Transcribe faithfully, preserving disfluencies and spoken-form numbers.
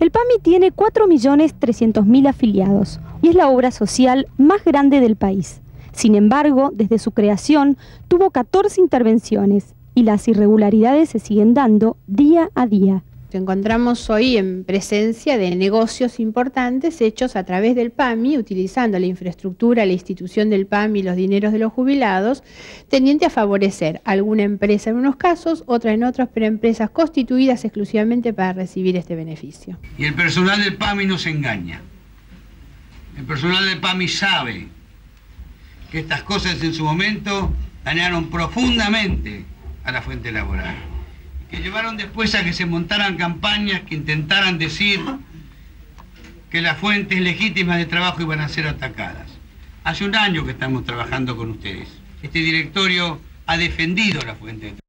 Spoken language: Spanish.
El PAMI tiene cuatro millones trescientos mil afiliados y es la obra social más grande del país. Sin embargo, desde su creación tuvo catorce intervenciones y las irregularidades se siguen dando día a día. Nos encontramos hoy en presencia de negocios importantes hechos a través del PAMI, utilizando la infraestructura, la institución del PAMI y los dineros de los jubilados, tendiente a favorecer a alguna empresa en unos casos, otra en otros, pero empresas constituidas exclusivamente para recibir este beneficio. Y el personal del PAMI no se engaña. El personal del PAMI sabe que estas cosas en su momento dañaron profundamente a la fuente laboral, que llevaron después a que se montaran campañas que intentaran decir que las fuentes legítimas de trabajo iban a ser atacadas. Hace un año que estamos trabajando con ustedes. Este directorio ha defendido la fuente de trabajo.